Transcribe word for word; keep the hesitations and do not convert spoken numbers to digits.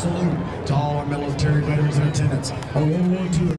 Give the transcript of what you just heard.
salute to all our military veterans in attendance. Our World War Two